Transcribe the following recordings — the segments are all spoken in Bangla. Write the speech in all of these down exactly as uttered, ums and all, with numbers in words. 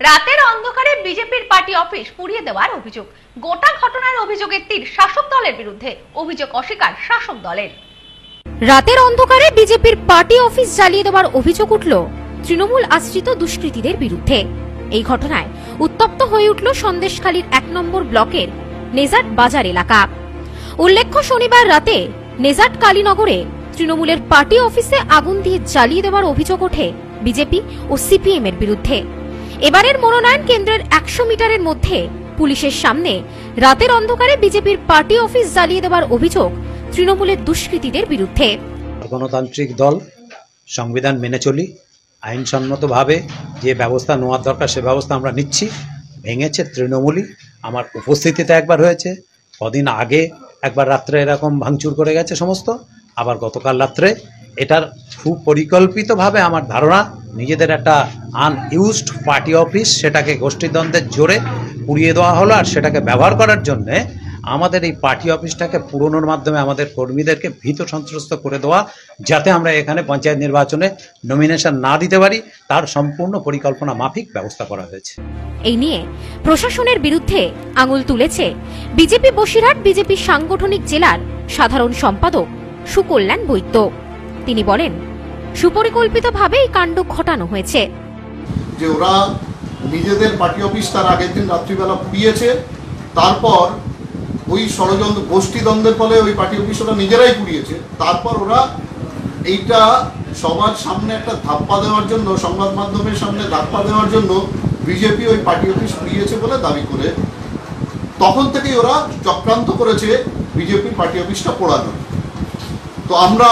রাতের অন্ধকারে বিজেপির পার্টি অফিস পুড়িয়ে দেওয়ার অভিযোগ। গোটা ঘটনার অভিযোগের তীর শাসক দলের বিরুদ্ধে, অভিযোগ অস্বীকার শাসক দলের। রাতের অন্ধকারে বিজেপির পার্টি অফিস জ্বালিয়ে দেওয়ার অভিযোগ উঠল তৃণমূল আশ্রিত দুষ্কৃতীদের বিরুদ্ধে। এই ঘটনায় উত্তপ্ত হয়ে উঠল সন্দেশখালীর এক নম্বর ব্লকের নেজাট বাজার এলাকা। উল্লেখ্য, শনিবার রাতে নেজাট কালীনগরে তৃণমূলের পার্টি অফিসে আগুন দিয়ে জ্বালিয়ে দেওয়ার অভিযোগ ওঠে বিজেপি ও সিপিএম এর বিরুদ্ধে। এবারের মনোনয়ন কেন্দ্রের একশো মিটারের মধ্যে পুলিশের সামনে রাতের অন্ধকারে বিজেপির পার্টি অফিস জ্বালিয়ে দেওয়ার অভিযোগ তৃণমূলের দুষ্কৃতীদের বিরুদ্ধে। গণতান্ত্রিক দল, সংবিধান মেনে চলি, আইনসম্মতভাবে যে ব্যবস্থা নেওয়ার দরকার সে ব্যবস্থা আমরা নিচ্ছি। ভেঙেছে তৃণমূলই, আমার উপস্থিতিতে একবার হয়েছে, কদিন আগে একবার রাত্রে এরকম ভাঙচুর করে গেছে সমস্ত, আবার গতকাল রাত্রে। এটার সুপরিকল্পিতভাবে আমার ধারণা নিজেদের একটা আনইউজড পার্টি অফিস, সেটাকে গোষ্ঠীদ্বন্দ্বের জোরে পুড়িয়ে দেওয়া হলো। আর সেটাকে ব্যবহার করার জন্যে আমাদের এই পার্টি অফিসটাকে পুরনোর মাধ্যমে আমাদের কর্মীদেরকে ভীত সন্ত্রস্ত করে দেওয়া, যাতে আমরা এখানে পঞ্চায়েত নির্বাচনে নমিনেশন না দিতে পারি, তার সম্পূর্ণ পরিকল্পনা মাফিক ব্যবস্থা করা হয়েছে। এই নিয়ে প্রশাসনের বিরুদ্ধে আঙুল তুলেছে বিজেপি বসিরহাট বিজেপি সাংগঠনিক জেলার সাধারণ সম্পাদক সুকল্যাণ বৈদ্য। তিনি বলেন, সুপরিকল্পিতভাবে এই কাণ্ড ঘটানো হয়েছে। যে ওরা নিজেদের পার্টি অফিস তার আগের দিন রাত্রিবেলা পুড়িয়েছে, তারপর ওই ষড়যন্ত্র গোষ্ঠীদ্বন্দ্বের ফলে ওই পার্টি অফিস ওরা নিজেরাই পুড়িয়েছে। তারপর ওরা এইটা সবার সামনে একটা ধাপ্পা দেওয়ার জন্য, সংবাদ মাধ্যমের সামনে ধাপ্পা দেওয়ার জন্য বিজেপি ওই পার্টি অফিস পুড়িয়েছে বলে দাবি করে তখন থেকেই ওরা চক্রান্ত করেছে বিজেপির পার্টি অফিসটা পোড়ানো। তো আমরা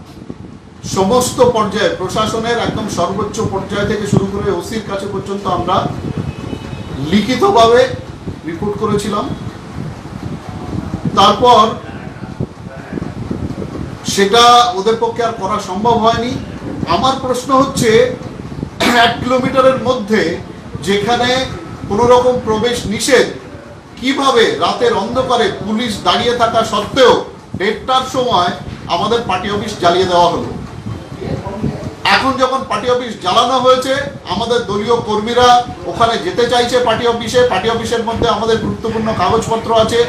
সমস্ত পর্যায়ে, প্রশাসনের একদম সর্বোচ্চ পর্যায় থেকে শুরু করে ওসির কাছে পর্যন্ত আমরা লিখিতভাবে রিপোর্ট করেছিলাম। তারপর সেটা ওদের পক্ষে আর করা সম্ভব হয়নি। আমার প্রশ্ন হচ্ছে, এক কিলোমিটারের মধ্যে যেখানে কোনো রকম প্রবেশ নিষেধ, কিভাবে রাতের অন্ধকারে পুলিশ দাঁড়িয়ে থাকা সত্ত্বেও দেড়টার সময় আমাদের পার্টি অফিস জ্বালিয়ে দেওয়া হলো? এখন যখন পার্টি অফিস জ্বালানো হয়েছে, আমাদের দলীয় কর্মীরা ওখানে যেতে চাইছে পার্টি অফিসে। পার্টি অফিসের মধ্যে আমাদের গুরুত্বপূর্ণ কাগজপত্র আছে,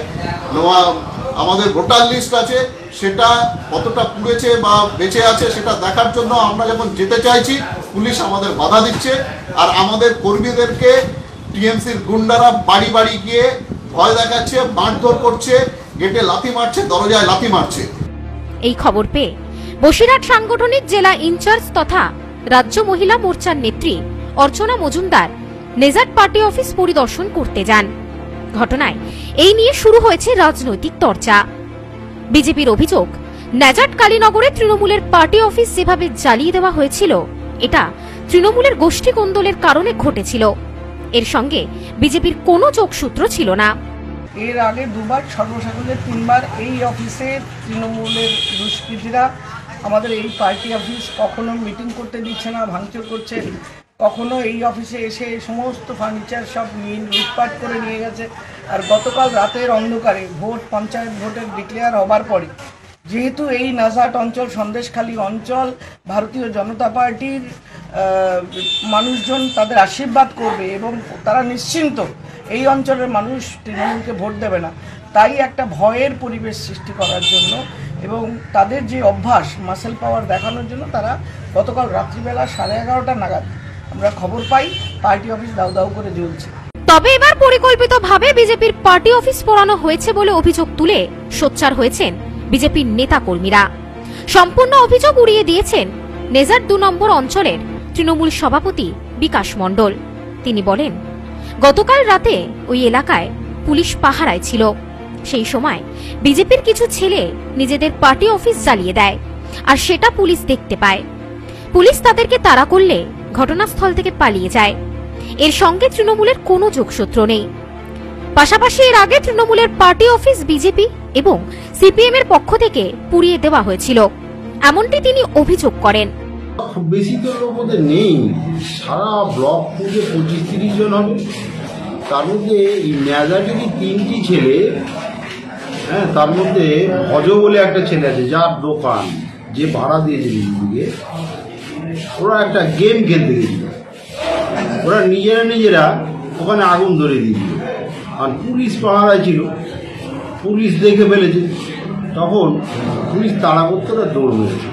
আমাদের ভোটার লিস্ট আছে, সেটা কতটা পুড়েছে বা বেঁচে আছে সেটা দেখার জন্য আমরা যখন যেতে চাইছি, পুলিশ আমাদের বাধা দিচ্ছে। আর আমাদের কর্মীদেরকে টিএমসির গুন্ডারা বাড়ি বাড়ি গিয়ে ভয় দেখাচ্ছে, মারধর করছে, গেটে লাথি মারছে, দরজায় লাথি মারছে। এই খবর পেয়ে বসিরহাট সাংগঠনিক জেলা ইনচার্জ তথা রাজ্য মহিলা মোর্চার নেত্রী অর্চনা মজুমদার নেজাট পার্টি অফিস পরিদর্শন করতে যান। ঘটনায় এই নিয়ে শুরু হয়েছে রাজনৈতিক চর্চা। বিজেপির অভিযোগ, নেজাট কালীনগরে তৃণমূলের পার্টি অফিস যেভাবে জ্বালিয়ে দেওয়া হয়েছিল, এটা তৃণমূলের গোষ্ঠী কোন্দলের কারণে ঘটেছিল। এর সঙ্গে বিজেপির কোনো যোগসূত্র ছিল না। এর আগে দুবার, সর্বসাকুল্যে তিনবার এই অফিসে তৃণমূলের দুষ্কৃতীরা আমাদের এই পার্টি অফিস কখনো মিটিং করতে দিচ্ছে না, ভাঙচুর করছে, কখনো এই অফিসে এসে সমস্ত ফার্নিচার সব লুটপাট করে নিয়ে গেছে। আর গতকাল রাতের অন্ধকারে ভোট, পঞ্চায়েত ভোটের ডিক্লেয়ার হবার পরে, যেহেতু এই নাজাট অঞ্চল, সন্দেশখালী অঞ্চল ভারতীয় জনতা পার্টির মানুষজন তাদের আশীর্বাদ করবে এবং তারা নিশ্চিন্ত এই অঞ্চলের মানুষ তৃণমূলকে ভোট দেবে না, তাই একটা ভয়ের পরিবেশ সৃষ্টি করার জন্য এবং তাদের যে অভ্যাস মাসেল পাওয়ার দেখানোর জন্য তারা গতকাল রাত্রিবেলা সাড়ে এগারোটা নাগাদ আমরা খবর পাই পার্টি অফিস দাউ দাউ করে জ্বলছে। তবে এবার পরিকল্পিতভাবে বিজেপির পার্টি অফিস পোড়ানো হয়েছে বলে অভিযোগ তুলে সোচ্চার হয়েছেন বিজেপির নেতা কর্মীরা। সম্পূর্ণ অভিযোগ উড়িয়ে দিয়েছেন নেজাট দু নম্বর অঞ্চলের তৃণমূল সভাপতি বিকাশ মণ্ডল। তিনি বলেন, গতকাল রাতে ওই এলাকায় পুলিশ পাহারায় ছিল। সেই সময় বিজেপির কিছু ছেলে নিজেদের পার্টি অফিস জ্বালিয়ে দেয়, আর সেটা পুলিশ দেখতে পায়। পুলিশ তাদেরকে তাড়া করলে ঘটনাস্থল থেকে পালিয়ে যায়। এর সঙ্গে তৃণমূলের কোনো যোগসূত্র নেই। পাশাপাশি এর আগে তৃণমূলের পার্টি অফিস বিজেপি এবং সিপিএম এর পক্ষ থেকে পুড়িয়ে দেওয়া হয়েছিল, এমনটি তিনি অভিযোগ করেন। খুব বেশি তো লোক ওদের নেই, সারা ব্লক পুজো পঁচিশ তিরিশ জন হবে। তার মধ্যে এই নেজাটেরই তিনটি ছেলে, হ্যাঁ, তার মধ্যে ভজ বলে একটা ছেলে আছে যার দোকান, যে ভাড়া দিয়েছে দিদিকে, ওরা একটা গেম খেলতে গেছিল। ওরা নিজেরা নিজেরা ওখানে আগুন ধরে দিয়েছিল, আর পুলিশ পাহারায় ছিল, পুলিশ দেখে ফেলেছে, তখন পুলিশ তাড়া করতে ওরা দৌড় মেরেছে।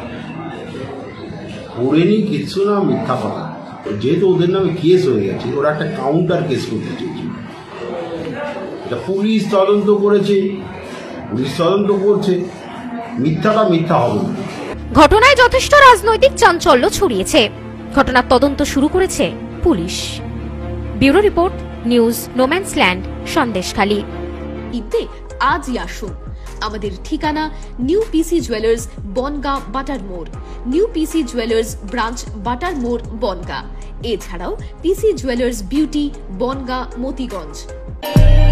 ওরেনি কিচ্ছু না, মিথ্যা কথা। যেহেতু ওদের নামে কেস হয়ে গেছে, ওরা একটা কাউন্টার কেস করতে চেয়েছিল। এটা পুলিশ তদন্ত করেছে, পুলিশ তদন্ত করছে, মিথ্যাটা মিথ্যা হবে না। ঘটনায় যথেষ্ট রাজনৈতিক চাঞ্চল্য ছড়িয়েছে। ঘটনার তদন্ত শুরু করেছে পুলিশ। Bureau report, news no man's land, Sandeshkhali. ঈদে আজই আসুন। আমাদের ঠিকানা নিউ পিসি জুয়েলার্স, বনগাঁ, বাটার মোড়। নিউ পিসি জুয়েলার্স ব্রাঞ্চ, বাটার মোড়, বনগাঁ। এছাড়াও PC jewellers beauty, Bongaon, Motiganj.